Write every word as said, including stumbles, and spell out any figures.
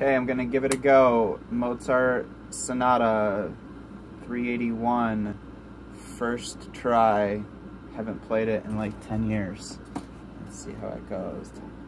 Okay, I'm gonna give it a go. Mozart Sonata three eighty-one, first try. Haven't played it in like ten years. Let's see how it goes.